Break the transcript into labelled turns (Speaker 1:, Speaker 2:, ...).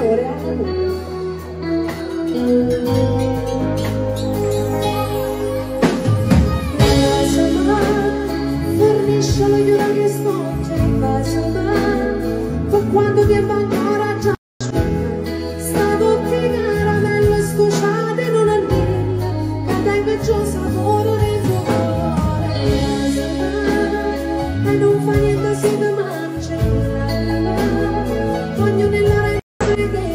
Speaker 1: amore alla luna. Fornisce l'ognuno che sfoggia in base a me, per quando tempo ancora già stavo qui caramello e scocciate non è nulla, che tengo giù sapore nel tuo cuore. E non fa niente se mi mangi, ognuno nella rete.